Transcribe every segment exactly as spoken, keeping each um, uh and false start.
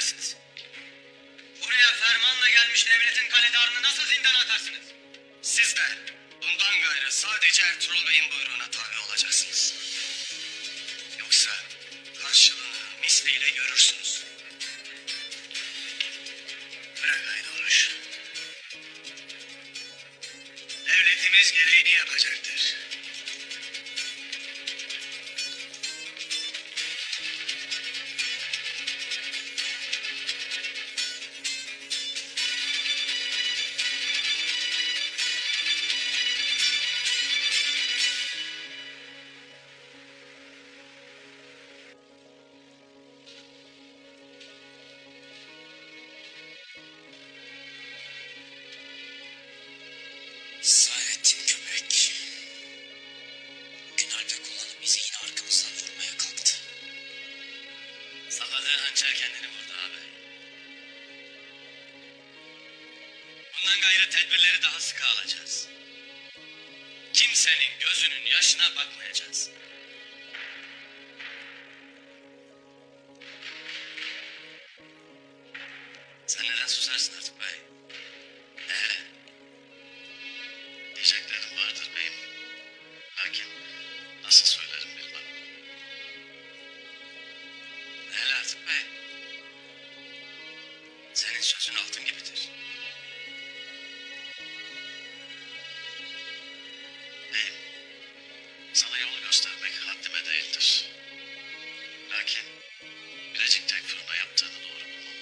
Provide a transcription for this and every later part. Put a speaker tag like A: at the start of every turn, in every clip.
A: edersiniz? Buraya fermanla gelmiş devletin kaledarını nasıl zindana atarsınız?
B: Siz de bundan gayrı sadece Ertuğrul Bey'in buyruğuna tabi olacaksınız. Yoksa karşılığını misliyle görürsünüz. Bırak Haydonuş. Devletimiz gereğini yapacaktır.
C: Saadettin köpek. Bugün albe kullanıp bizi yine arkamızdan vurmaya kalktı.
A: Salladığı hançer kendini vurdu abi. Bundan gayrı tedbirleri daha sıkı alacağız. Kimsenin gözünün yaşına bakmayacağız. Sen neden susarsın artık bey? Ee,
B: Diyeceklerim vardır beyim. Lakin nasıl söylerim bilmem.
A: Hele artık bey. Senin sözün altın gibidir.
B: Beyim, sana yolu göstermek haddime değildir. Lakin Bilecik tek fırına yaptığını doğru bulmam.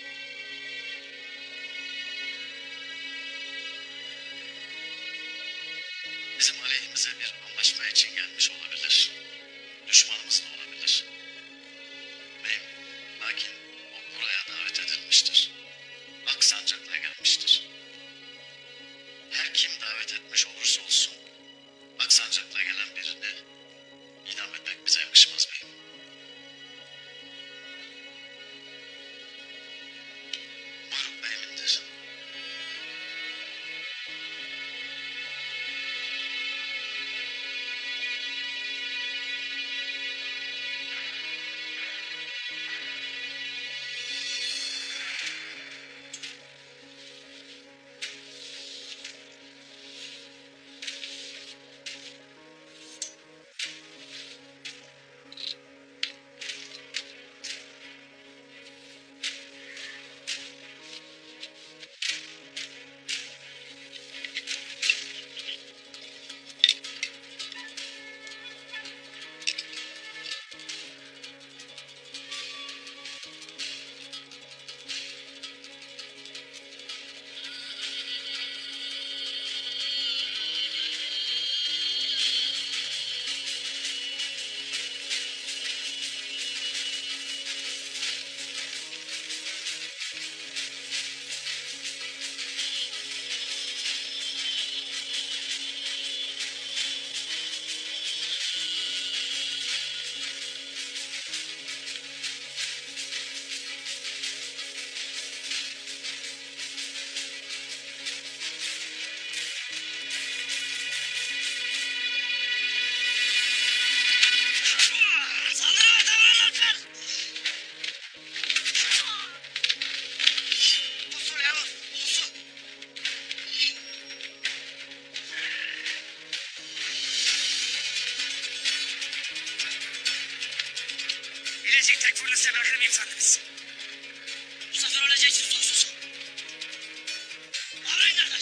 B: Bizim aleyhimize bir anlaşma için gelmiş olabilir. Düşmanımız da olabilir. Beyim, lakin o buraya davet edilmiştir. Aksancak'la gelmiştir. Her kim davet etmiş olursa olsun, Aksancak'la gelen birini idam etmek bize yakışmaz beyim. Buyruk beyimindir.
C: Bilecik tek fırını size bırakır mıyım sandınız? Bu sefer öleceği için soysuz. Arayın kardeş.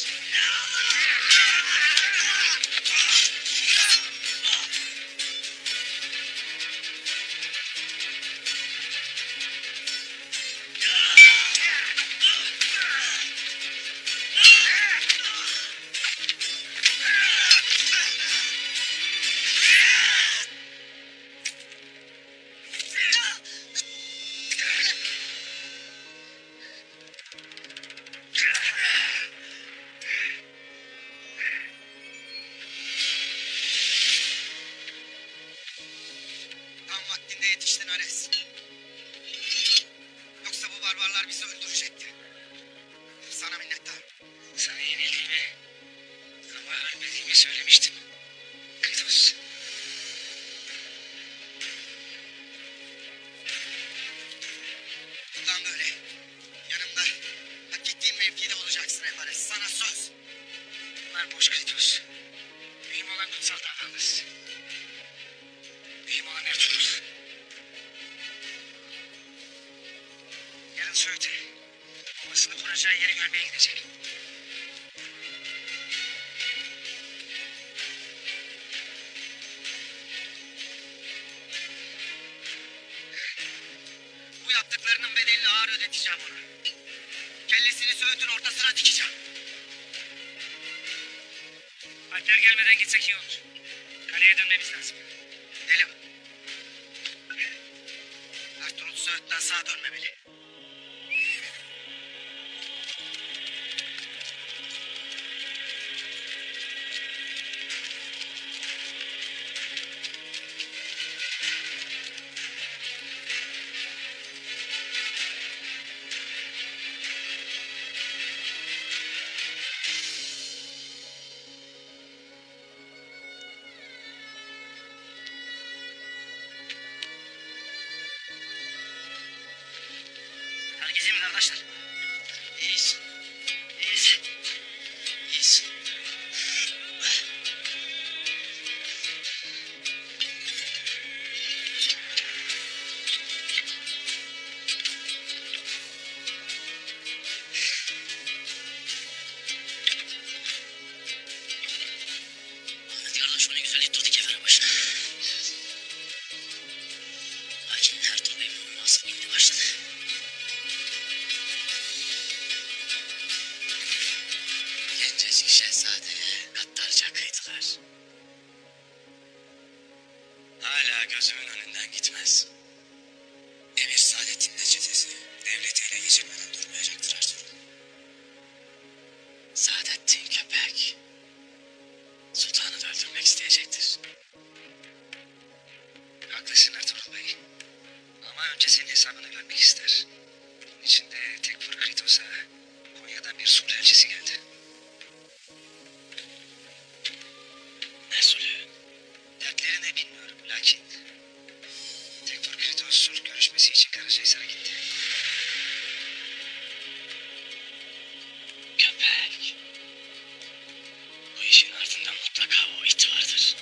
A: çalışacağı yeri görmeye gidecek. Bu yaptıklarının bedelini ağır ödeteceğim ona. Kellesini Söğüt'ün ortasına dikeceğim. Alpler gelmeden gitsek iyi olur. Kaleye dönmemiz lazım. Gidelim. Ertuğrul Söğüt'ten sağa dönmemeli. Herkese mi kardeşler?
C: İyiyiz. İyiyiz. İyiyiz. Ahmet kardeş onu güzel ittirdi kefere başına. Lakin Ertuğrul Bey bunun nasıl indi başladı. Gencecik şehzadeye gaddarca kıydılar. Hala gözümün önünden gitmez. Emir Saadettin'le çetesi devleti ele geçirmeden durmayacaktır Ertuğrul. Saadettin köpek. Sultanı da öldürmek isteyecektir.
A: Haklısın Ertuğrul Bey. Ama önce senin hesabını görmek ister. Bunun için de Tekfur Kritos'a Konya'dan bir sulh elçisi geldi.
C: Ne sulhü?
A: Dertlerini bilmiyorum lakin Tekfur Kritos sulh görüşmesi için Karacahisar'a gitti.
C: Köpek. Bu işin ardında mutlaka o it vardır.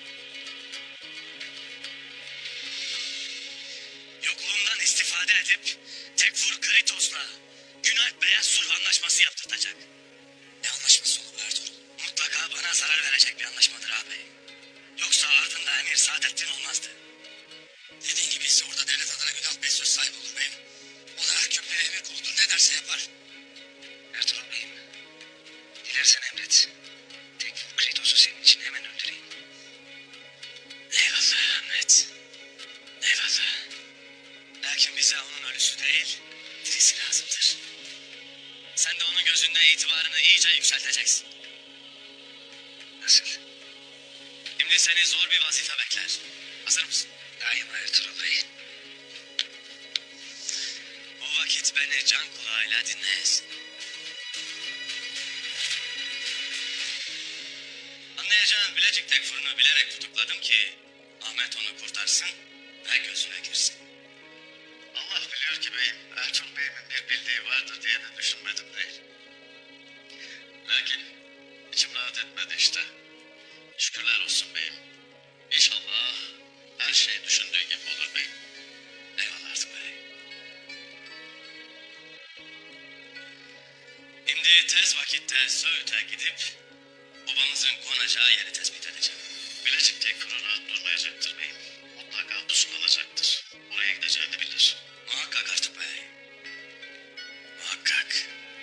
C: Yokluğundan istifade edip Tekfur Kritos'la Günalp Bey'e sulh anlaşması yaptırtacak. Ne anlaşması olur Ertuğrul? Mutlaka bana zarar verecek bir anlaşmadır ağabey. Yoksa ardında Emir Saadettin olmazdı. Dediğin gibi ise orada devlet adına Günalp Bey söz sahibi olur beyim. O da köpeğe emir kuludur, ne derse yapar.
A: Ertuğrul Bey'im, dilersen emret. Tekfur Kritos'u senin için hemen öldüreyim.
C: Eyvallah Ahmet. Eyvallah. Lakin bize onun ölüsü değil, dirisi lazımdır. Sen de onun gözünde itibarını iyice yükselteceksin.
A: Nasıl?
C: Şimdi seni zor bir vazife bekler. Hazır mısın?
A: Daima Ertuğrul Bey.
C: O vakit beni can kulağıyla dinleyesin. Anlayacağın Bilecik Tekfur'unu bilerek tutukladım ki Ahmet onu kurtarsın ve gözüne girsin.
B: Allah biliyor ki beyim, Ertuğrul Bey'imin bir bildiği vardır diye de düşünmedim değil. Lakin içim rahat etmedi işte. Şükürler olsun beyim. İnşallah her şey düşündüğü gibi olur beyim.
C: Eyvallah Artık Bey. Şimdi tez vakitte Söğüt'e gidip babamızın konacağı yeri tespit edeceğim.
B: Bilecik Tekfur'u rahat durmayacaktır beyim. Mutlaka pusulayacaktır. Oraya gideceğini bilir.
C: Muhakkak Artık Bey. Muhakkak.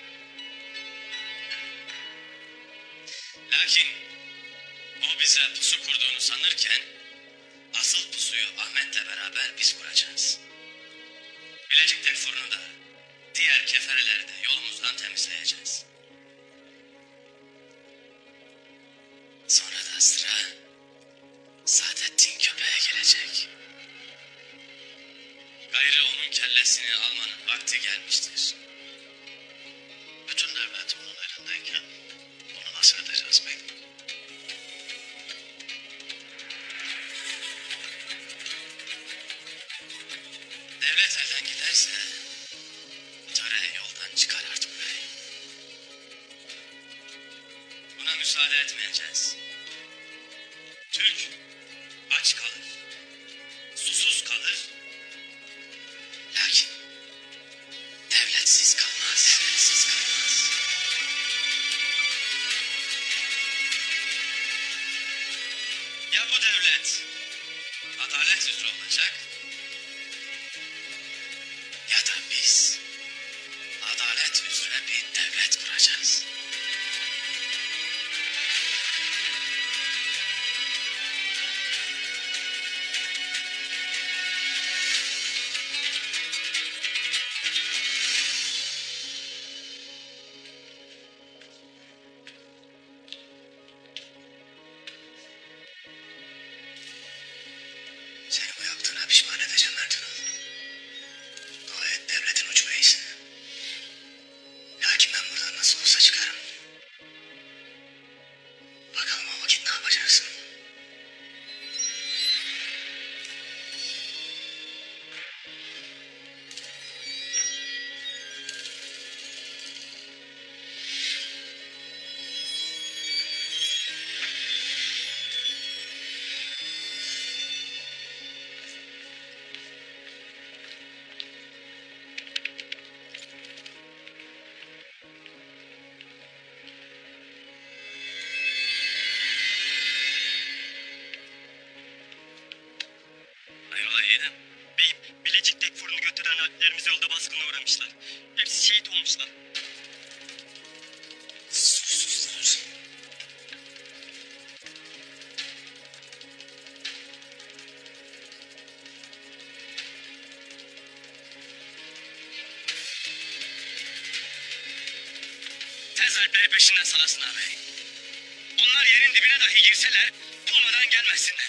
C: Lakin o bize pusu kurduğunu sanırken asıl pusuyu Ahmet'le beraber biz kuracağız. Bilecik Tekfur'unu da diğer kefereleri de yolumuzdan temizleyeceğiz. Sonra da sıra Saadettin köpeğe gelecek. Gayrı onun kellesini almanın vakti gelmiştir.
B: Bütün devlet onun elindeyken bunu nasıl edeceğiz beyim?
C: Devlet elden giderse töre yoldan çıkar Artık Bey. Buna müsaade etmeyeceğiz. Türk aç kalır, susuz kalır. Lakin devletsiz kalmaz, siz kalır.
B: adalet üzere olacak. Ya da biz adalet üzere bir devlet kuracağız. Seni bu yaptığına pişman edeceğim Ertuğrul. Dua et devletin ucuna iyisin. Lakin ben buradan nasıl olsa çıkarım. Bakalım o vakit ne yapacaksın?
C: Hayrola yeğenim? Beyim, Bilecik Tekfur'unu götüren alplerimiz yolda baskına uğramışlar. Hepsi şehit olmuşlar.
B: Suçsuzlar.
C: Tez alpleri peşinden salasın ağabey. Onlar yerin dibine dahi girseler bulmadan gelmesinler.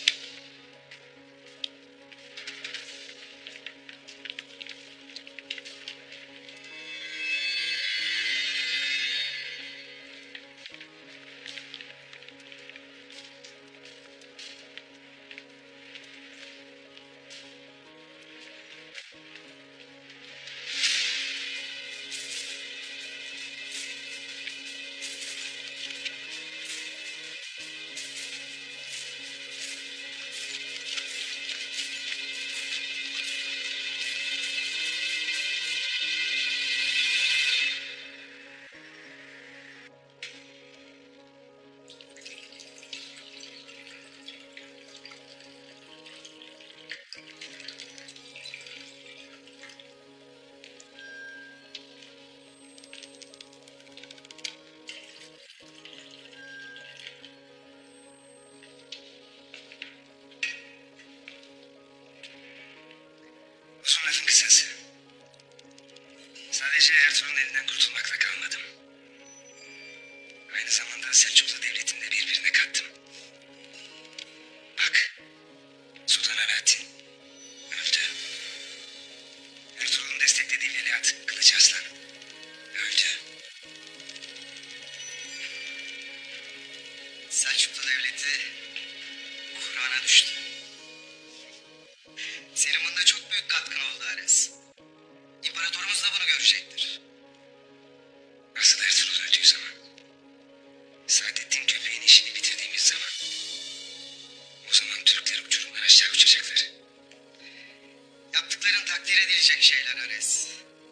A: Uzun lafın kısası. Sadece Ertuğrul'un elinden kurtulmakla kalmadım. Aynı zamanda Selçuklu Devleti'ni de birbirine kattım. Bak, Sultan Alaaddin öldü. Ertuğrul'un desteklediği veliaht Kılıç Arslan öldü.
B: Selçuklu Devleti buhrana düştü. Senin bunda çok büyük katkın oldu Ares. İmparatorumuz da bunu görecektir.
A: Asıl Ertuğrul öldüğü zaman, Saadettin köpeğin işini bitirdiğimiz zaman, o zaman Türkler uçurumdan aşağı uçacaklar.
B: Yaptıkların takdir edilecek şeyler Ares.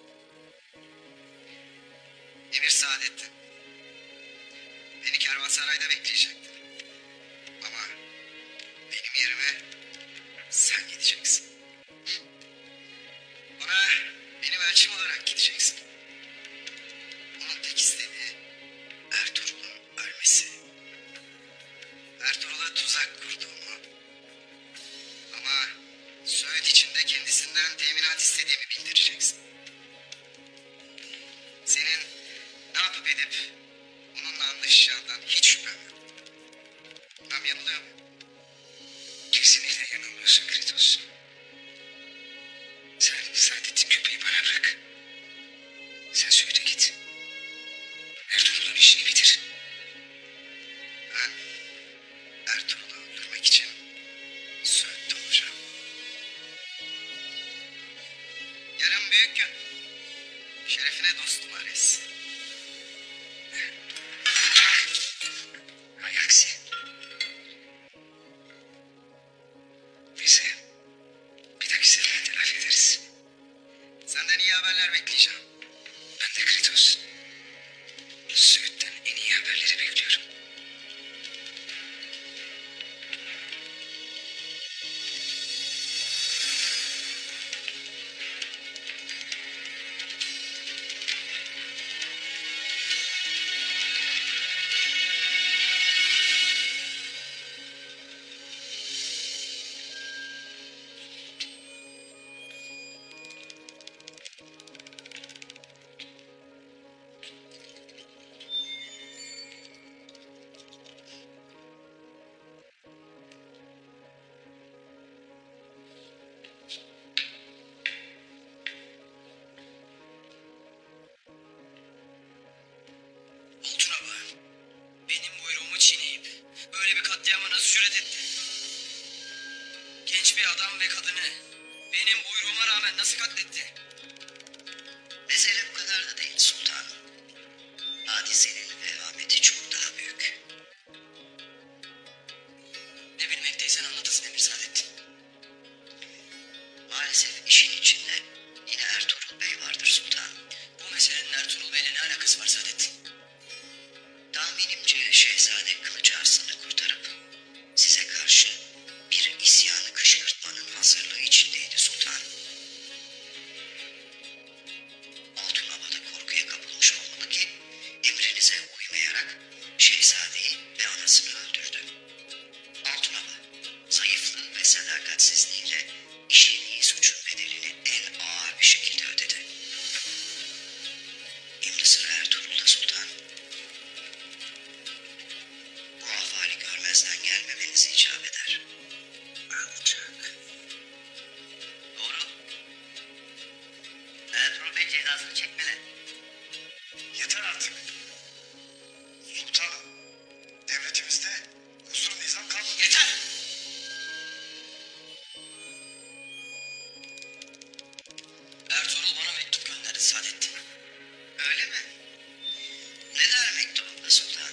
B: Emir Saadettin beni kervansarayda bekleyecekti. Ama benim yerime sen gideceksin. Ona benim elçim olarak gideceksin. Onun tek istediği Ertuğrul'un ölmesi. Ertuğrul'a tuzak kurduğumu. Ama Söğüt içinde kendisinden teminat istediğimi bildireceksin. Senin ne yapıp edip onunla anlaşacağından hiç şüphem yok. Tam yanılıyor muyum?
A: Kesinlikle yanılmıyorsun Kritos. Sen Saadettin köpeği bana bırak. Sen söyle git. Ertuğrul'un işini bitir.
B: Ben Ertuğrul'u öldürmek için Söğüt'te olacağım. Yarın büyük gün. Şerefine dostum Ares.
A: Hay aksi. Bizi bir dahaki sefere telafi ederiz.
B: Senden iyi haberler bekleyeceğim.
A: Ben de Kritos.
C: katliama nasıl cüret etti? Genç bir adam ve kadını benim buyruğuma rağmen nasıl katletti?
B: Mesele bu kadar da değil sultanım. Hadisenin vehameti çok daha büyük.
C: Ne bilmekteysen anlatasın Emir Saadettin.
B: Maalesef işin içinde yine Ertuğrul Bey vardır sultanım.
C: Bu meselenin Ertuğrul Bey'le ne alakası var Saadettin?
B: Tahminimce Şehzade Kılıç Arslan'ı kurtarıp size karşı bir isyanı kışkırtmanın hazırlığı içindeydi sultanım. Altunova da korkuya kapılmış olmalı ki emrinize uymayarak şehzadeyi ve anasını öldürdü. Altunova zayıflığı ve sadakatsizliğiyle işlediği suçun bedelini en ağır bir şekilde ödedi. Şimdi sıra Ertuğrul'da sultanım. Bu ahvali görmezden gelmemeniz icap eder.
C: Alçak. Doğru. Ertuğrul Bey cezasını çekmeli.
A: Yeter artık. Sultanım, devletimizde huzur nizam kalmadı.
C: Yeter! Ertuğrul bana mektup gönderdi Saadettin.
B: Öyle mi? Ne der mektubunda sultanım?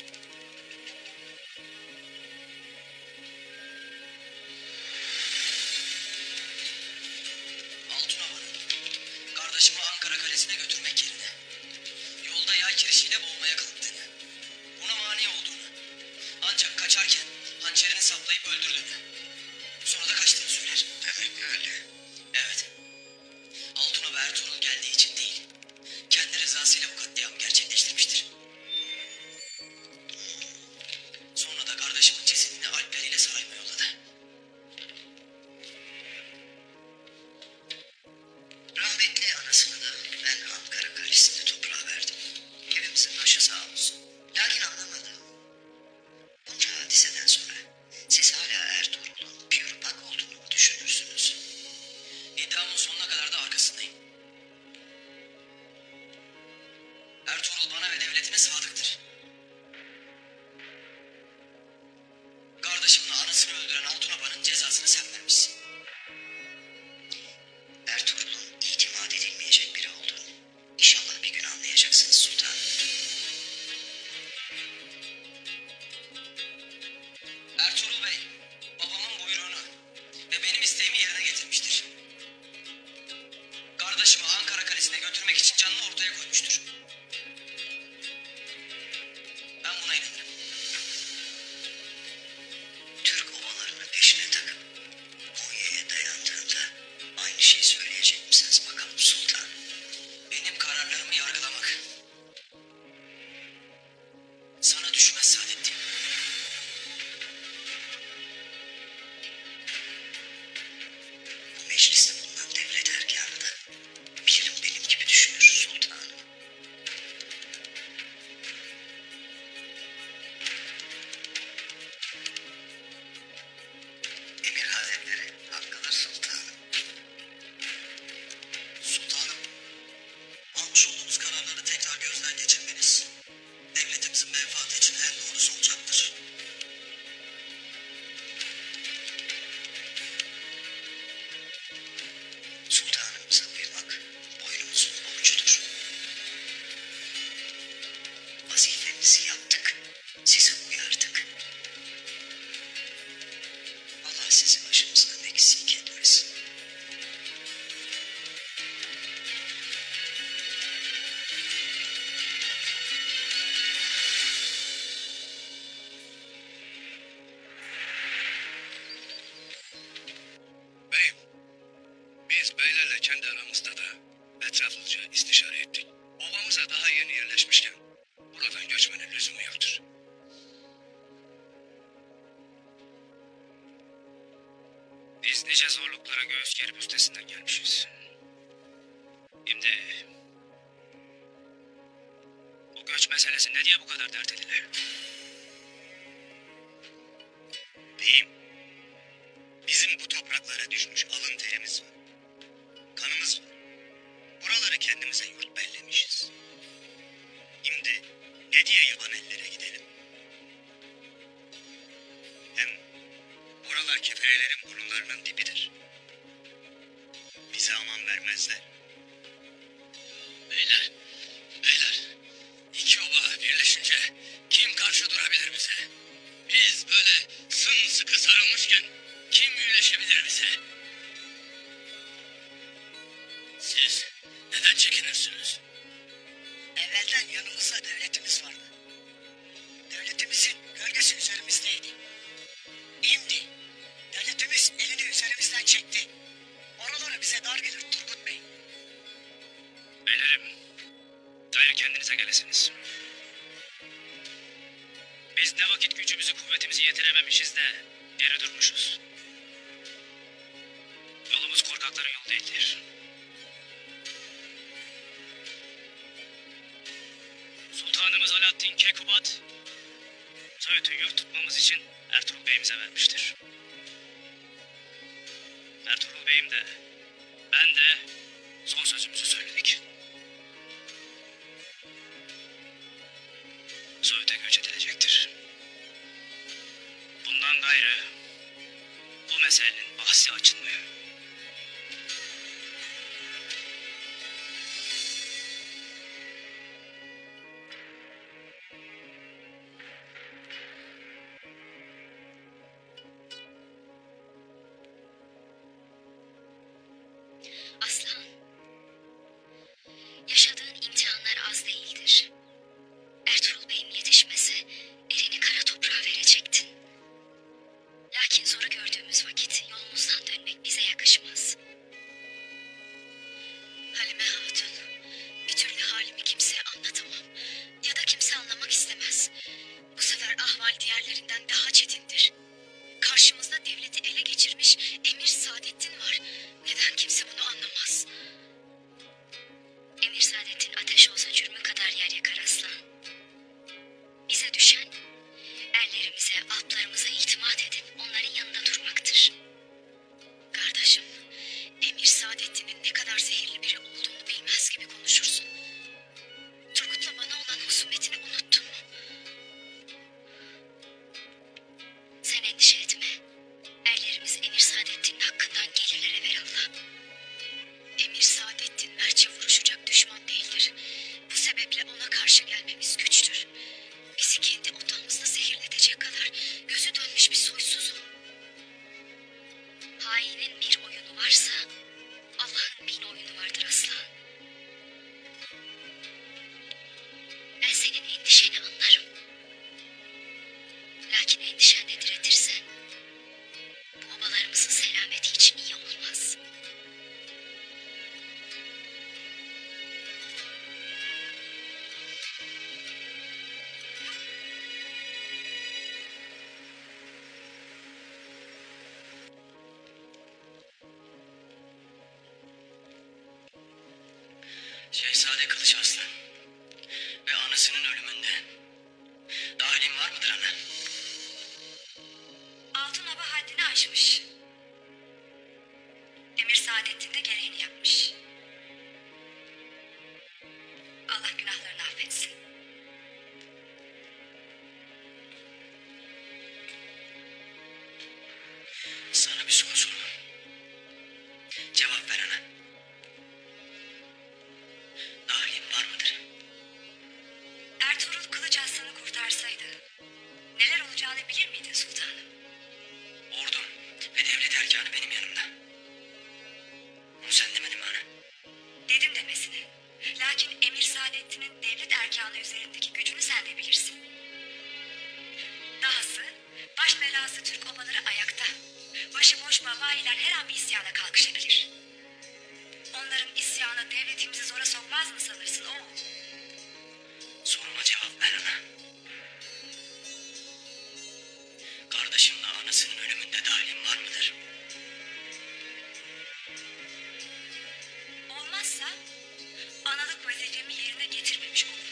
C: Altunova'nın kardeşimi Ankara Kalesi'ne götürmek yerine yolda yay kirişiyle boğmaya kalktığını, buna mani olduğunu, ancak kaçarken hançerini saplayıp öldürdüğünü, sonra da kaçtığını söyler.
B: Demek öyle.
C: Evet. Altunova Ertuğrul geldiği için değil, kendi rızasıyla bu katliamı gerçekleştirmiştir. Sonra da kardeşimin cesedini alpleriyle sarayıma yolladı.
B: Rahmetli anasını da ben Ankara Kalesi'nde toprağa verdim. Hepimizin başı sağ olsun. Lakin anlamadım. Bunca hadiseden sonra siz hala Ertuğrul'un pürüpak olduğunu mu düşünürsünüz?
C: İddiamın sonuna kadar da arkasındayım. Ertuğrul bana ve devletime sadıktır. Kardeşimin anasını öldüren Altunova'nın cezasını sen vermişsin.
B: Ertuğrul'un itimat edilmeyecek biri olduğunu İnşallah bir gün anlayacaksınız sultanım.
C: Ertuğrul Bey, babamın buyruğunu ve benim isteğimi yerine getirmiştir. Kardeşimi Ankara Kalesi'ne götürmek için canını ortaya koymuştur. Ben buna inanırım.
B: Türk ovalarını peşine takıp Konya'ya dayandığında aynı şeyi söyleyecek misiniz bakalım sultanım?
C: Benim kararlarımı yargılamak sana düşmez Saadettin.
B: Bu mecliste bulunan devlet erkanı da bilirim benim gibi düşünür sultanım. Emir Hazretleri hakkıdır sultanım.
C: Sultanım, almış olduğunuz kararları tekrar gözden geçirmeniz devletimizin menfaati için en doğrusu olacaktır.
B: Sultanımıza uymak boynumuzun borcudur. Vazifemizi yaptık, sizi uyardık. Allah sizi başımızdan eksik etmesin.
A: Beyim, biz beylerle kendi aramızda da etraflıca istişare ettik. Obamıza daha yeni yerleşmişken buradan göçmenin lüzumu yoktur. Biz nice zorluklara göğüs gerip üstesinden gelmişiz. Şimdi bu göç meselesi ne diye bu kadar dert edilir? Beyim, bizim bu topraklara düşmüş alın terimiz var. Kanımız var. Buraları kendimize yurt bellemişiz. Şimdi ne diye yaban ellere gidelim?
C: kuyularının dibidir.
B: Bize aman vermezler.
C: Beyler, beyler. İki oba birleşince kim karşı durabilir bize? Biz böyle sımsıkı sarılmışken kim yüleşebilir bize? Siz neden çekinirsiniz?
D: Evvelden yanımızda devletimiz vardı. Devletimizin gölgesi üzerimizdeydi. İmdi. Devletimiz elini üzerimizden çekti. Oraları bize dar gelir Turgut Bey.
C: Beylerim, gayrı kendinize gelesiniz. Biz ne vakit gücümüzü kuvvetimizi yetirememişiz de geri durmuşuz. Yolumuz korkakların yolu değildir. Sultanımız Alaaddin Keykubat, Söğüt'ü yurt tutmamız için Ertuğrul Bey'imize vermiştir. Ertuğrul Bey'im de, ben de son sözümüzü söyledik. Söğüt'e göç edilecektir. Bundan gayrı bu meselenin bahsi açılmıyor.
E: Aslan, yaşadığın imtihanlar az değildir. Ertuğrul Bey'im yetişmese elini kara toprağa verecektin. Lakin zoru gördüğümüz vakit yolumuzdan dönmek bize yakışmaz. Halime Hatun, bir türlü halimi kimseye anlatamam ya da kimse anlamak istemez. Bu sefer ahval diğerlerinden daha çetindir. Karşımızda devleti ele geçirmiş Emir Saadettin var. Neden kimse bunu anlamaz? Emir Saadettin ateş olsa cürmü kadar yer yakar aslan. Bize düşen erlerimize, altlarımıza itimat edip onların yanında durmaktır. Kardeşim, Emir Saadettin'in ne kadar zehirli biri olduğunu bilmez gibi konuşursun. Turgut'la bana olan husumetini unuttun mu? Sen endişe etme. Erlerimiz Emir Saadettin'in hakkından gelirler evelallah. Emir Saadettin mertçe vuruşacak düşman değildir. Bu sebeple ona karşı gelmemiz güçtür. Bizi kendi otağımızda zehirletecek kadar gözü dönmüş bir soysuz o. Hainin bir oyunu varsa Allah'ın bin oyunu vardır aslan. Ben senin endişeni anlarım. Lakin endişenle diretirsen bu obalarımızın selameti için iyi olmaz.
C: Şehzade Kılıç Arslan ve anasının ölümünde dahilin var mıdır ana?
E: Altın oba haddini aşmış. Emir Saadettin de gereğini yapmış. Allah günahlarını affetsin.
C: Sana bir soru sorayım. Cevap ver ana. Dahilin var mıdır?
E: Ertuğrul Kılıç Arslan'ı kurtarsaydı neler olacağını bilir miydin sultanım?
C: Ordum ve devlet erkanı benim yanımda. Bunu sen demedin mi ana?
E: Dedim demesine. Lakin Emir Saadettin'in devlet erkanı üzerindeki gücünü sen de bilirsin. Dahası baş belası Türk obaları ayakta. Başıboş babayiler her an bir isyana kalkışabilir. Onların isyanı devletimizi zora sokmaz mı sanırsın oğul?
C: Soruma cevap ver ana. Kardeşimle anasının ölümünde dahilin var mıdır?
E: Olmazsa analık vazifemi yerine getirmemiş olurdum.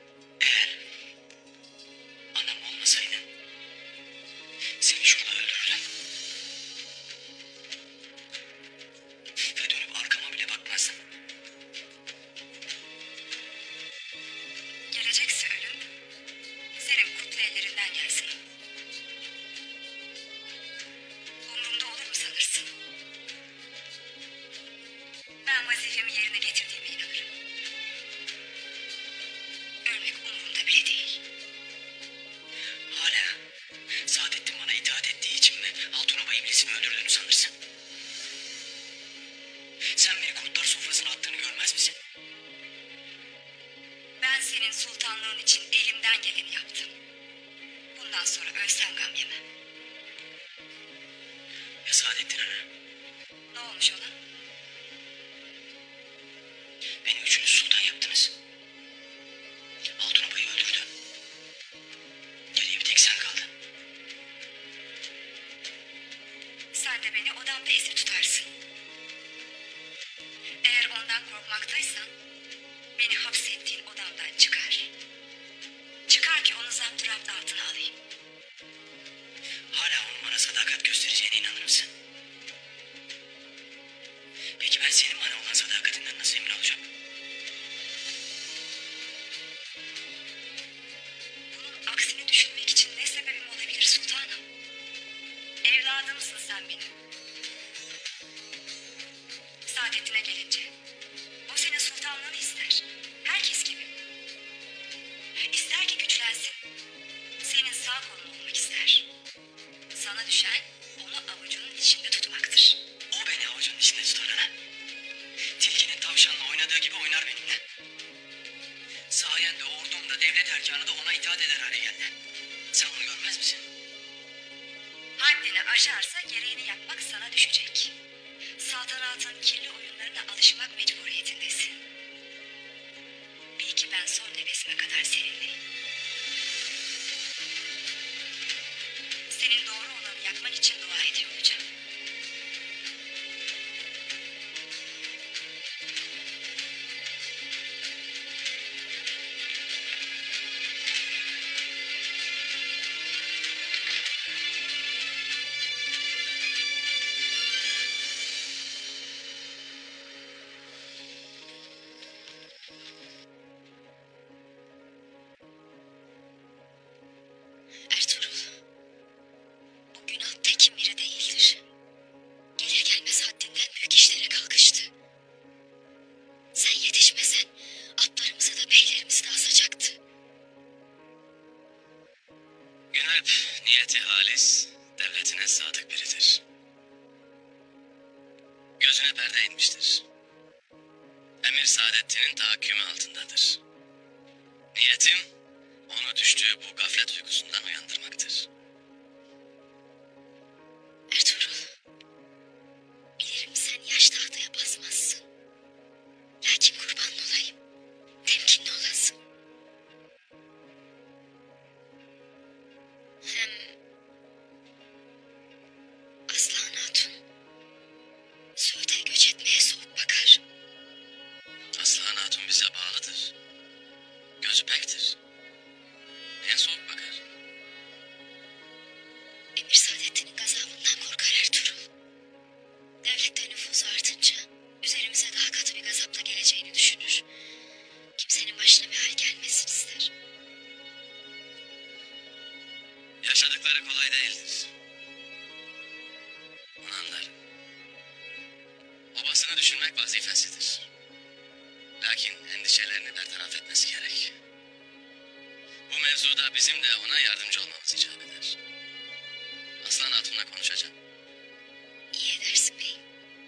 C: Eğer anam olmasaydı seni şurada öldürürdüm.
E: vazifemi yerine getirdiğime inanırım. Ölmek umurumda bile değil.
C: Hala Saadettin bana itaat ettiği için mi Altunova iblisini öldürdüğünü sanırsın? Sen beni kurtlar sofrasına attığını görmez misin?
E: Ben senin sultanlığın için elimden geleni yaptım. Bundan sonra ölsem gam yemem.
C: Ya Saadettin ana?
E: Ne olmuş ona?
C: Beni üçünüz sultan yaptınız. Altunova'yı öldürdün. Geriye bir tek sen kaldın.
E: Sen de beni odamda esir tutarsın. Eğer ondan korkmaktaysan beni hapsettiğin odamdan çıkar. Çıkar ki onu zapturapt altına alayım.
C: Hala onun bana sadakat göstereceğine inanır mısın? Peki ben senin bana olan sadakatinden nasıl emin olacağım?
E: Bunun aksini düşünmek için ne sebebim olabilir sultanım? Evladımsın sen benim. Saadetine gelince o senin sultanlığını ister. Herkes gibi. İster ki güçlensin. Senin sağ kolun olmak ister. Sana düşen onu avucunun içinde tutmaktır.
C: O beni avucunun içinde tutar ana. Tilkinin tavşanla oynadığı gibi oynar benimle. Sayende ordum da devlet erkanı da ona itaat eder hale geldi. Sen bunu görmez misin?
E: Haddini aşarsa gereğini yapmak sana düşecek. Saltanatın kirli oyunlarına alışmak mecburiyetindesin. Bil ki ben son nefesime kadar seninleyim. Senin doğru olanı yapman için dua ediyor olacağım. Ertuğrul, bu günah tekin biri değildir. Gelir gelmez haddinden büyük işlere kalkıştı. Sen yetişmesen atlarımızı da beylerimizi de asacaktı.
B: Günalp niyeti halis, devletine sadık biridir. Gözüne perde inmiştir. Emir Saadettin'in tahakkümü altındadır. Niyetim onu düştüğü bu gaflet uykusundan uyandırmaktır.
E: Ertuğrul, bilirim sen yaş tahtaya basmazsın. Lakin kurban olayım, temkinli olasın. Hem Aslan Hatun, Suud'a göç etmeye soğuk bakar.
B: Aslan Hatun bize bağlıdır. Gözü pektir. Niye soğuk bakar?
E: Emir Saadettin'in gazabından korkar Ertuğrul. Devlette nüfuzu artınca üzerimize daha katı bir gazapla geleceğini düşünür. Kimsenin başına bir hal gelmesin ister.
B: Yaşadıkları kolay değildir. Onu anlarım. Obasını düşünmek vazifesidir. Lakin endişelerini bertaraf etmesi gerek. Bu mevzuda bizim de ona yardımcı olmamız icap eder. Aslan Hatun'la konuşacağım.
E: İyi edersin beyim.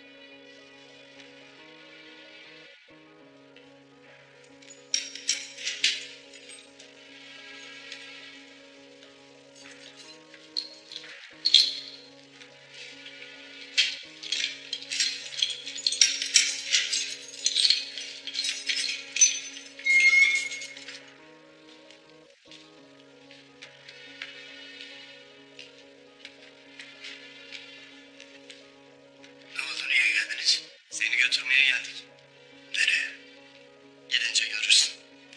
B: Ne oldu, niye geldiniz? Seni götürmeye geldik. Nereye? Gidince görürsün.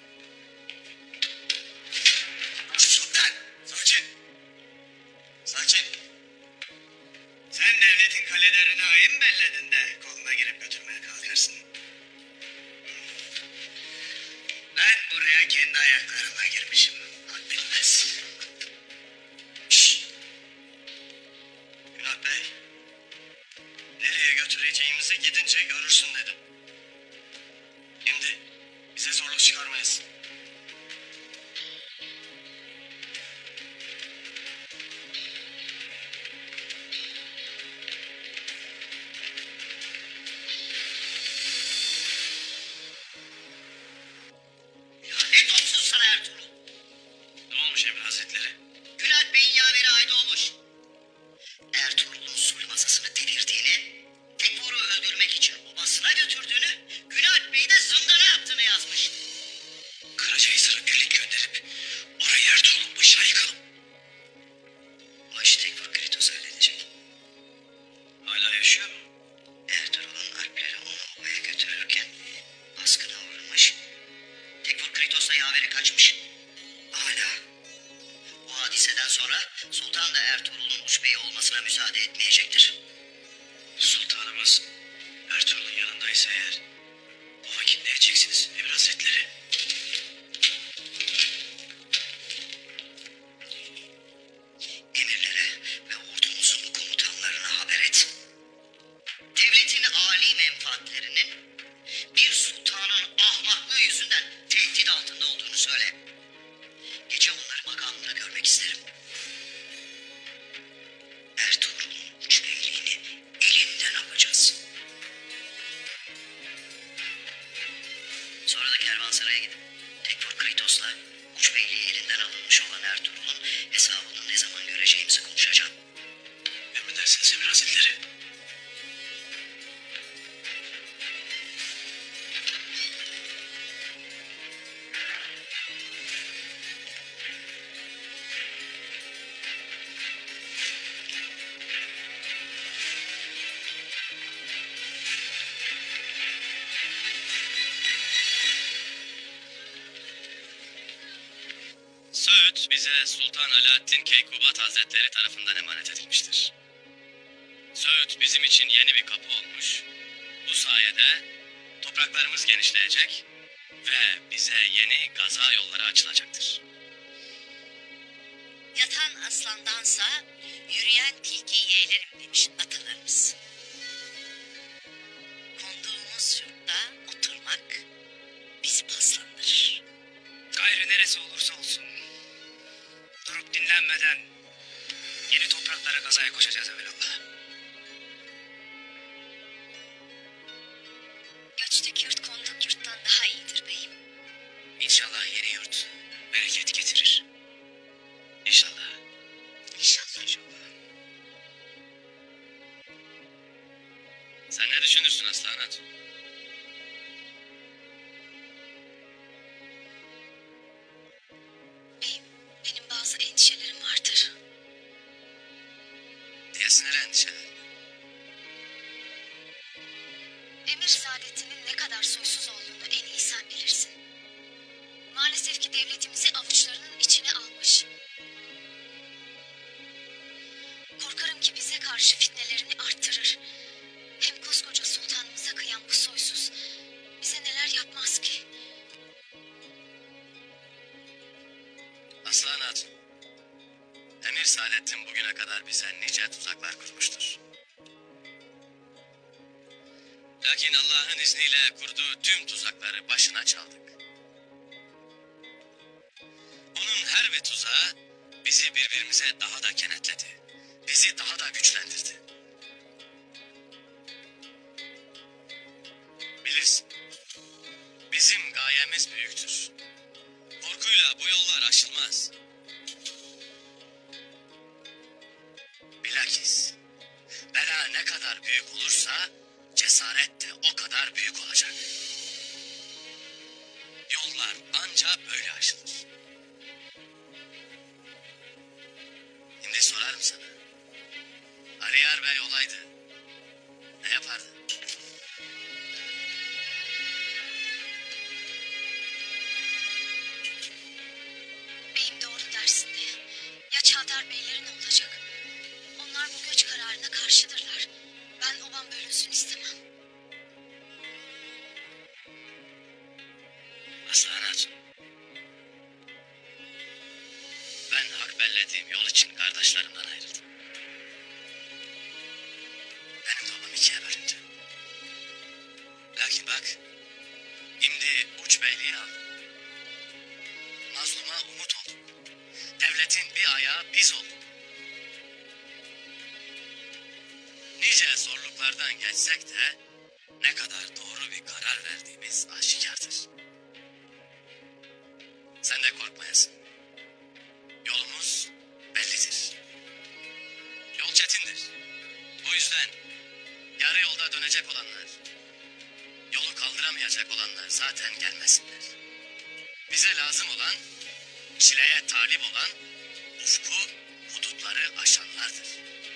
B: Sultan! Sakin! Sakin! Sen devletin kalelerine ayın belledin de koluna girip götürmeye kalkarsın. Ben buraya kendi ayaklarımla girmişim. Hak bilmez. Şşş! Günah Bey. Nereye götüreceğimizi gidince görürsün dedim.
C: Size zorluk çıkarmayız.
D: Lanet olsun sana Ertuğrul.
B: Ne olmuş Emir Hazretleri?
D: Bülent Bey'in yaveri ayda olmuş. Ertuğrul'un sulh masasını devirdiğini, Tekfur'u öldürmek için obasına götürdüğünü, Bülent Bey'i de zindana yaptığını yazmış.
A: Karacahisar'a birlik gönderip orayı Ertuğrul'un başına yıkalım.
D: O işi Tekfur Kritos halledecek.
B: Hala yaşıyor mu?
D: Ertuğrul'un alpleri onu obaya götürürken baskına uğramış. Tekfur Kritos'la yaveri kaçmış. Hala. Bu hadiseden sonra Sultan da Ertuğrul'un uç beyi olmasına müsaade etmeyecektir.
B: Sultanımız Ertuğrul'un yanındaysa eğer o vakit ne edeceksiniz Emir Hazretleri?
D: Emirlere ve ordumuzun komutanlarına haber et. Devletin âli menfaatlerinin bir sultanın ahmaklığı yüzünden tehdit altında olduğunu söyle. Gece onları makamında görmek isterim. Ertuğrul'un uç beyliğini elinden alacağız. Sonra da kervansaraya gidip Tekfur Kritos'la uç beyliği elinden alınmış olan Ertuğrul'un hesabını ne zaman göreceğimizi konuşacağım.
B: Emredersiniz Emir Hazretleri.
C: Söğüt bize Sultan Alaaddin Keykubat Hazretleri tarafından emanet edilmiştir. Söğüt bizim için yeni bir kapı olmuş. Bu sayede topraklarımız genişleyecek ve bize yeni gaza yolları açılacaktır.
E: Yatan aslandansa yürüyen tilki yeğlerim demiş atalarımız. Konduğumuz yurtta oturmak bizi paslandırır.
C: Gayrı neresi olursa olsun durup dinlenmeden yeni topraklara gazaya koşacağız evvelallah.
E: Göçtük yurt konduk yurttan daha iyidir beyim.
C: İnşallah yeni yurt bereket getirir.
B: İnşallah.
E: İnşallah.
C: İnşallah. Sen ne düşünürsün Aslan Hatun?
E: Beyim benim bazı endişelerim vardır.
C: Diyesin hele endişeler.
E: Emir Saadettin'in ne kadar soysuz olduğunu en iyi sen bilirsin. Maalesef ki devletimizi avuçlarının içine almış. Korkarım ki bize karşı fitnelerini arttırır. Hem koskoca sultanımıza kıyan bu soysuz bize neler yapmaz ki?
C: Aslan Hatun, Emir Saadettin bugüne kadar bize nice tuzaklar kurmuştur. Lakin Allah'ın izniyle kurduğu tüm tuzakları başına çaldık. Onun her bir tuzağı bizi birbirimize daha da kenetledi. Bizi daha da güçlendirdi. Bilirsin, bizim gayemiz büyüktür. Korkuyla bu yollar aşılmaz. Bilakis bela ne kadar büyük olursa cesaret de o kadar büyük olacak. Yollar ancak böyle aşılır. Şimdi sorarım sana. Ariyar Bey olaydı. Ne yapardı?
E: Beyim doğru dersin de ya Çağdar Beyleri ne olacak? Onlar bu göç kararına karşıdırlar. Ben obam bölünsün istemem.
C: Aslan Hatun. Ben hak bellediğim yol için kardeşlerimden ayrıldım. Nice zorluklardan geçsek de ne kadar doğru bir karar verdiğimiz aşikardır. Sen de korkmayasın. Yolumuz bellidir. Yol çetindir. Bu yüzden yarı yolda dönecek olanlar, yolu kaldıramayacak olanlar zaten gelmesinler. Bize lazım olan, çileye talip olan, ufku, hudutları aşanlardır.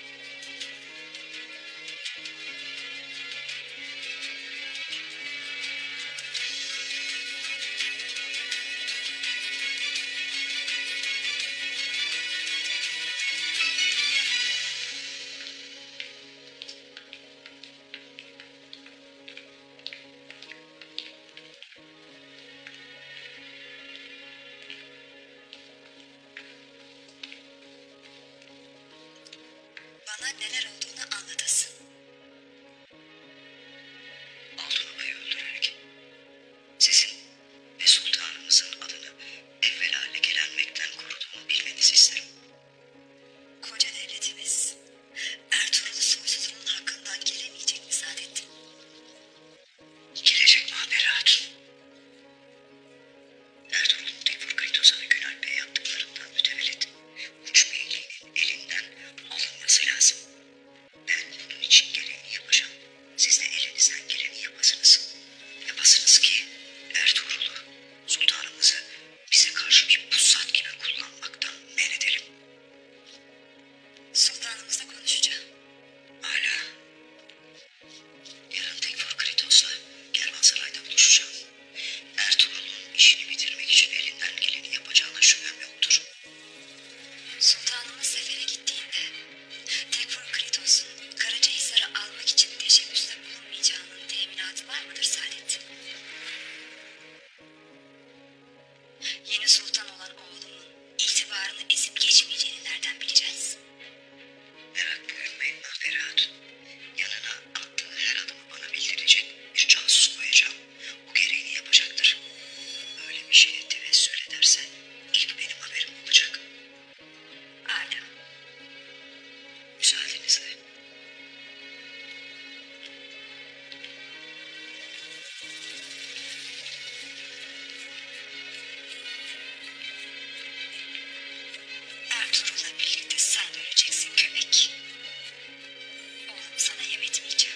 E: Bana neler olduğunu anlatasın.
D: Altınbay'ı öldürerek sizin ve sultanımızın adını evvela lekelenmekten koruduğumu bilmenizi isterim.
E: Koca devletimiz Ertuğrul'u soysuzluğun hakkından gelemeyecek mi Saadettin?
D: Gelecek Mahber Hatun. Ertuğrul'un Tekfur Kritos'a ve Günalp Bey'e yaptıklarından mütevellit uç beyliğinin elinden alınması lazım. Ben bunun için gereğini yapacağım. Siz de elinizden geleni yapasınız. Yapasınız ki Ertuğrul'u, sultanımızı bize karşı bir pusat gibi kullanmaktan men edelim.
E: Sultanımızla konuşacağım.
D: Hala. Yarın Tekfur Kritos'la Kervansaray'da buluşacağım. Ertuğrul'un işini bitirmek için elinden geleni yapacağına şüphem yoktur.
E: Sultanımız sefere gittiğinde Tekfur Kritos'un Karacahisar'ı almak için teşebbüste bulunmayacağının teminatı var mıdır Saadettin? Yeni sultan olan oğlumun itibarını ezip geçmeyeceğini nereden bileceğiz?
D: Merak buyurmayın Mahber Hatun. Yanına attığı her adımı bana bildirecek bir casus koyacağım. O gereğini yapacaktır. Öyle bir şeye tevessül ederse ilk benim haberim olacak.
E: Âlâ.
D: Müsaadenizle.
E: Ertuğrul'la birlikte sen de öleceksin köpek. Oğlumu sana yem etmeyeceğim.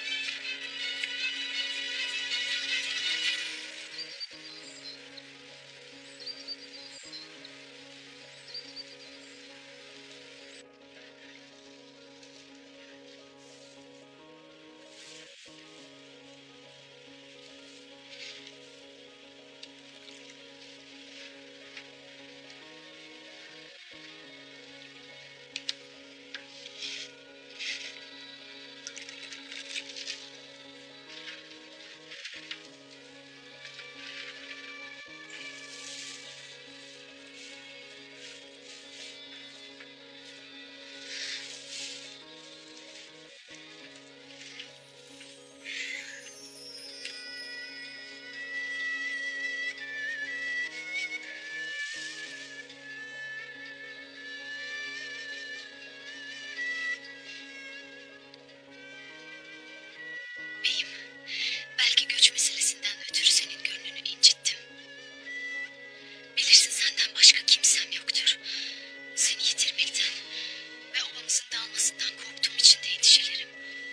E: Beyim, belki göç meselesinden ötürü senin gönlünü incittim. Bilirsin senden başka kimsem yoktur. Seni yitirmekten ve obamızın dağılmasından korktuğum için de endişelerim.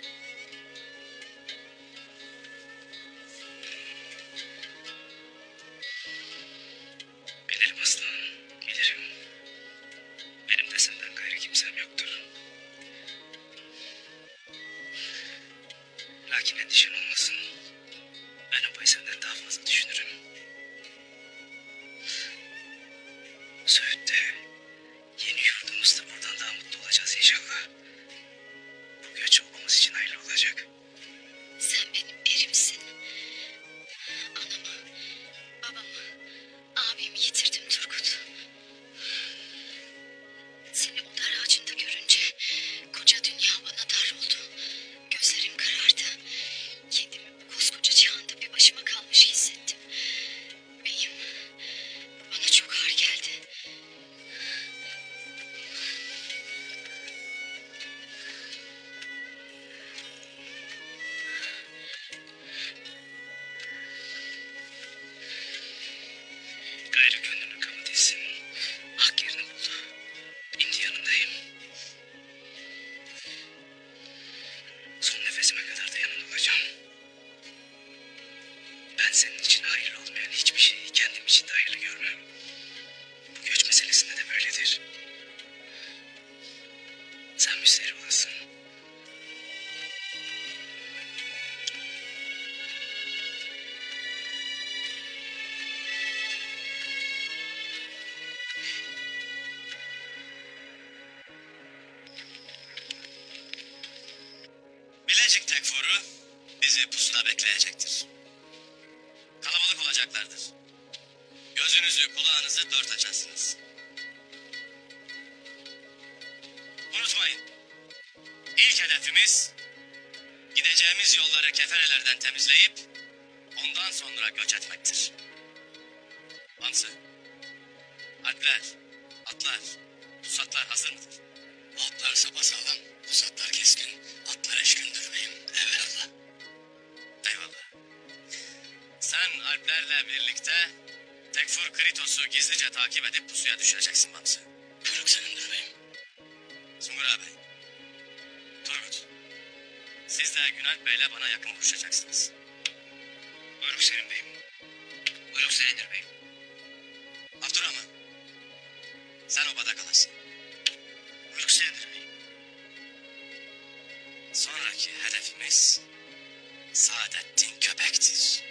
A: Bilirim aslanım, bilirim. Benim de senden gayrı kimsem yoktur. Lakin endişen olmasın. Ben obayı senden daha fazla düşünürüm. Söğüt'te, yeni yurdumuzda buradan daha mutlu olacağız inşallah. Bu göç obamız için hayırlı olacak.
E: Sen benim erimsin. Anamı, babamı, abimi yitirdim Turgut. Seni o dar ağacında görünce koca dünya bana dar oldu. Gözlerim karardı. Kendimi bu koskoca cihanda bir başıma kalmış hissettim. Beyim, bu bana çok ağır geldi.
A: senin için hayırlı olmayan hiçbir şeyi kendim için de hayırlı görmem. Bu göç meselesinde de böyledir. Sen müsterih olasın.
C: Bilecik tekfuru bizi pusuda bekleyecektir. Kalabalık olacaklardır. Gözünüzü kulağınızı dört açarsınız. Unutmayın. İlk hedefimiz gideceğimiz yolları keferelerden temizleyip ondan sonra göç etmektir. Hamsı, alpler, atlar, pusatlar hazır mıdır? Atlar sapasağlam, pusatlar keskin, atlar eşkündür beyim. Eyvallah. Eyvallah. Sen alplerle birlikte Tekfur Kritos'u gizlice takip edip pusuya düşeceksin Hamsı. Buyuruk senindir beyim. Sungur ağabey, Turgut, siz de Günalp Bey'le bana yakın vuruşacaksınız.
A: Buyuruk senin beyim. Buyuruk senindir beyim.
C: Abdurrahman, sen obada kalasın.
A: Buyuruk senindir beyim.
C: Sonraki hedefimiz Saadettin Köpek'tir.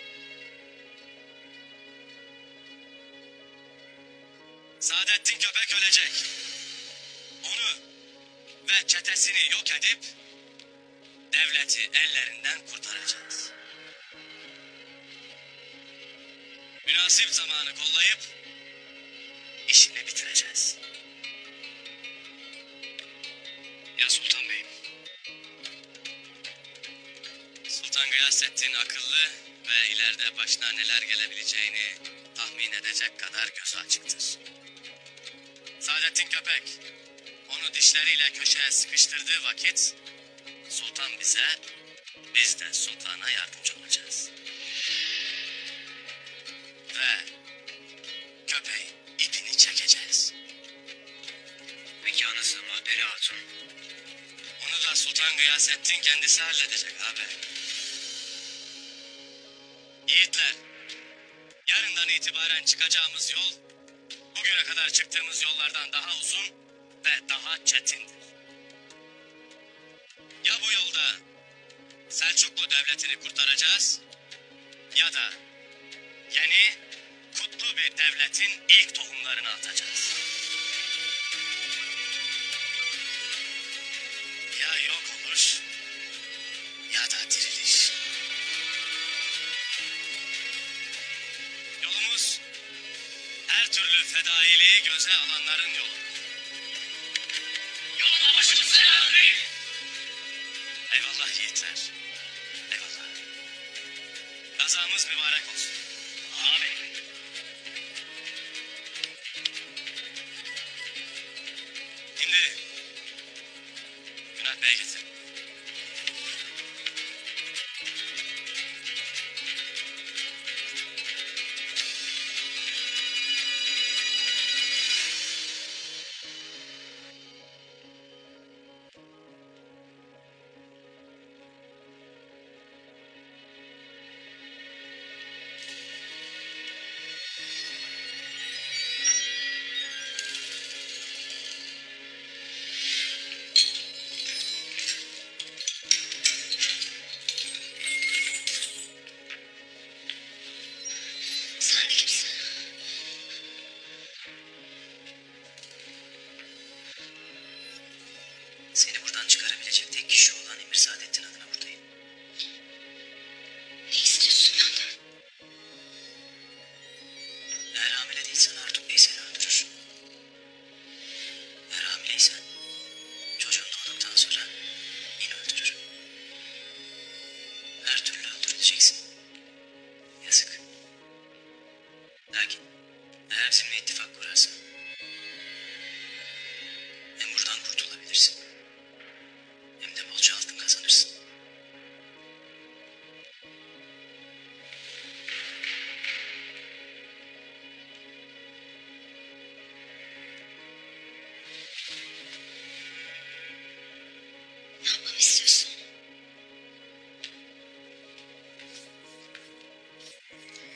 C: Saadettin Köpek ölecek. Onu ve çetesini yok edip devleti ellerinden kurtaracağız. Münasip zamanı kollayıp işini bitireceğiz.
A: Ya Sultan Bey'im.
C: Sultan Gıyasettin akıllı ve ileride başına neler gelebileceğini tahmin edecek kadar gözü açıktır. Saadettin Köpek onu dişleriyle köşeye sıkıştırdığı vakit sultan bize, biz de sultana yardımcı olacağız. Ve köpeğin ipini çekeceğiz.
A: Peki anası Mahperi Hatun?
C: Onu da Sultan Gıyasettin kendisi halledecek abi. Yiğitler, yarından itibaren çıkacağımız yol, bugüne kadar çıktığımız yollardan daha uzun ve daha çetindir. Ya bu yolda Selçuklu Devleti'ni kurtaracağız, ya da yeni, kutlu bir devletin ilk tohumlarını atacağız. Ya yok oluş, ya da diriliş. Yolumuz her türlü fedailiği göze alanların yolu. Yoluna başımız selamünaleyküm. Eyvallah yiğitler. Eyvallah. Gazamız mübarek olsun. Amin. Şimdi Günalp Bey'e getir.
E: Sen kimsin?
D: Seni buradan çıkarabilecek tek kişi olan Emir Saadettin adına buradayım.
E: Ne istiyorsun benden?
D: Eğer hamile değilsen Artuk Bey seni öldürür. Eğer hamileysen çocuğun doğduktan sonra yine öldürür. Her türlü öldürüleceksin. Yazık. Lakin eğer bizimle ittifak kurarsan hem buradan kurtulabilirsin hem de bolca altın kazanırsın.
E: Ne yapmamı istiyorsun?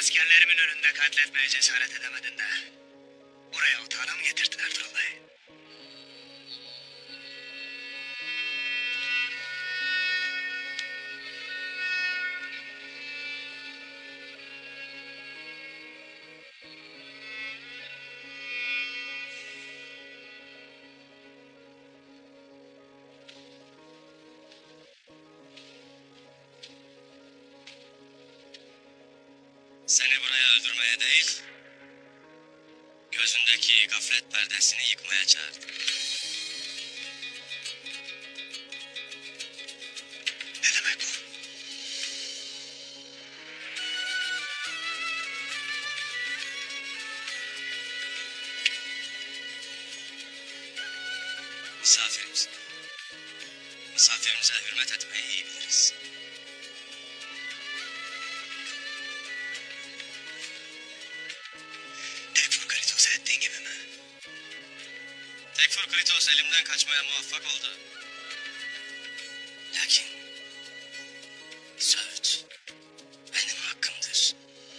C: askerlerimin önünde katletmeye cesaret edemedin de. Buraya otağına mı getirdin Ertuğrul Bey?
A: Seni buraya öldürmeye değil, gözündeki gaflet perdesini yıkmaya çağırdım.
C: Ne demek bu?
A: Misafirimiz. Misafirimize hürmet etmeyi iyi biliriz.
C: Tekfur Kritos'a ettiğin gibi mi?
A: Tekfur Kritos elimden kaçmaya muvaffak oldu. Lakin Söğüt benim hakkımdır.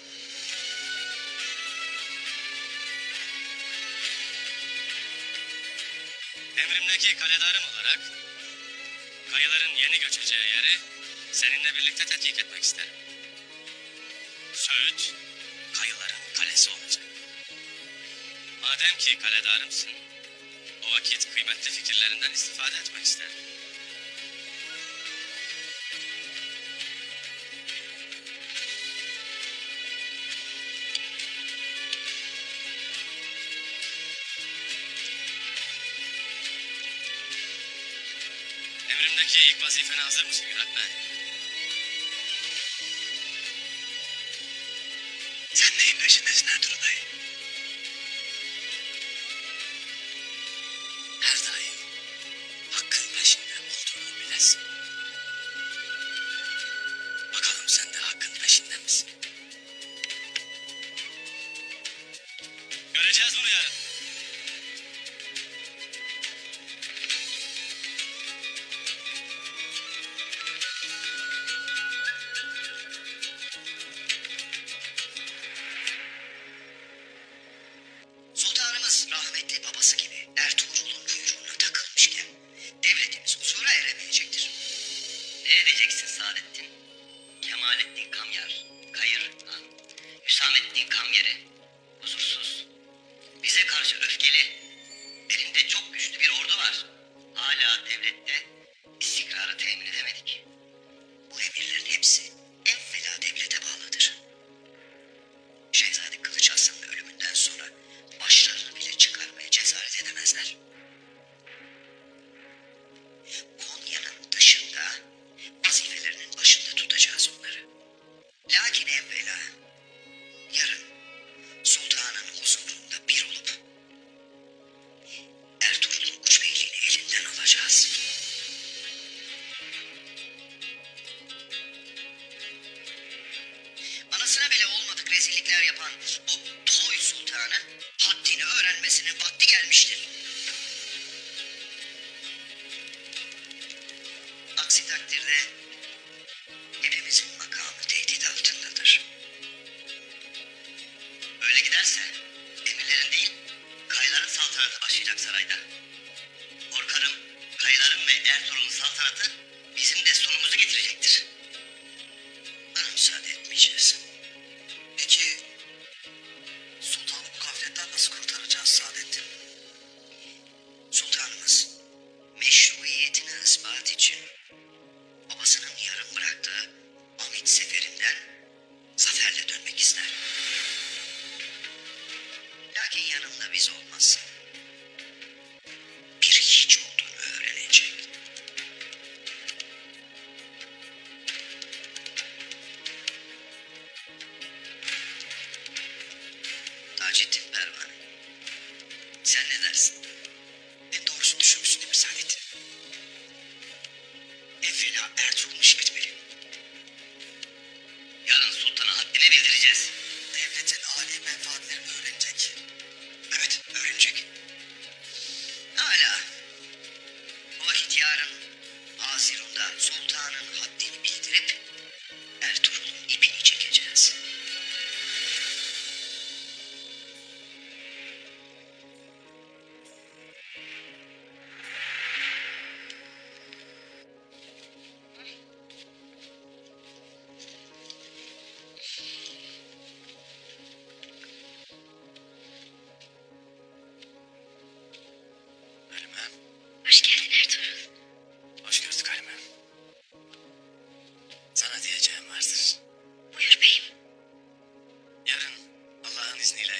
A: Emrimdeki kaledarım olarak kayıların yeni göçeceği yeri seninle birlikte tetkik etmek isterim. Söğüt kayıların kalesi olacak. Madem ki kaledarımsın, o vakit kıymetli fikirlerinden istifade etmek isterim. Emrimdeki ilk vazifene hazır mısın yönetmen?
C: Sen neyin peşindesin Ertuğrul Bey?
A: Her daim hakkın peşinde olduğunu bilesin. Bakalım sen de hakkın peşinde misin? Göreceğiz bunu yarın.
D: Sultanımız rahmetli babası gibi Ertuğrul'un kuyruğuna takılmışken devletimiz huzura eremeyecektir. Ne edeceksin Saadettin? Kemalettin Kamyar, Kayır, ha, Hüsamettin Kamyer'i huzursuz, bize karşı öfkeli, elinde çok güçlü bir ordu var. Hala devlette istikrarı temin edemedik. Bu emirlerin hepsi evvela devlete bağlıdır. Şehzade Kılıç Arslan'ın ölümünden sonra başlarını bile çıkarmaya cesaret edemezler. Konya'nın dışında vazifelerinin başında tutacağız onları. Lakin evvela yarın sultanın huzurunda bir olup Ertuğrul'un uçbeyliğini elinden alacağız. Anasına bile olmadık rezillikler yapan bu Toy Sultan'ın haddini öğrenmesinin vakti gelmiştir. Aksi takdirde hepimizin makamı tehdit altındadır. Böyle giderse emirlerin değil, kayıların saltanatı başlayacak sarayda. Korkarım kayıların ve Ertuğrul'un saltanatı bizim desturumuzu getirecektir. Bana müsaade etmeyeceğiz.
C: Peki sultanı bu gafletten nasıl kurtaracağız Saadettin?
D: Sultanımız meşruiyetini ispat için babasının yarım bıraktığı Amit seferinden zaferle dönmek ister. Lakin yanımda biz olmazsa bir hiç olduğunu öğrenecek. Taceddin Pervane, sen ne dersin?
C: En doğrusunu düşünmüşsün değil mi Saadettin? Evvela Ertuğrul'un işi bitmeli.
D: Yarın sultana haddini bildireceğiz.
C: Devletin âli menfaatlerini öğrenecek. Evet, öğrenecek.
D: Hala. Bu vakit yarın Azirun'da sultanın haddini bildirip Ertuğrul'un ipini çekeceğiz.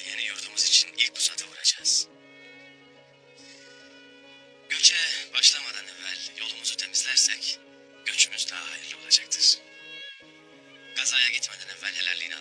C: yeni yurdumuz için ilk pusatı vuracağız. Göçe başlamadan evvel yolumuzu temizlersek göçümüz daha hayırlı olacaktır. Gazaya gitmeden evvel helalliğini